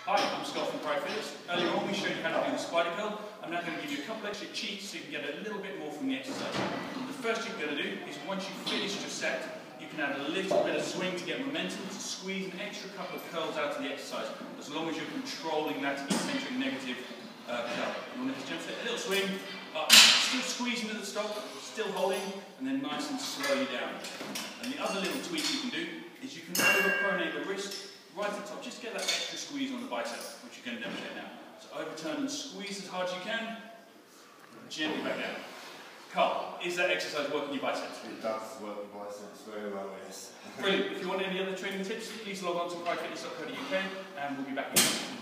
Hi, I'm Scott from Pride Fitness. Earlier on we showed you how to do the spider curl. I'm now going to give you a couple extra cheats so you can get a little bit more from the exercise. The first you're going to do is once you've finished your set, you can add a little bit of swing to get momentum to squeeze an extra couple of curls out of the exercise, as long as you're controlling that eccentric negative curl. You want to just a little swing, up, still squeezing at the stop, still holding, and then nice and slowly down. And the other little tweak you can do is you can overpronate the wrist right at the top, just get that extra squeeze on the bicep, which you're going to demonstrate now. So overturn and squeeze as hard as you can, and gently back down. Carl, is that exercise working your biceps? It does work your biceps very well, yes. Brilliant. If you want any other training tips, please log on to pridefitness.co.uk and we'll be back in.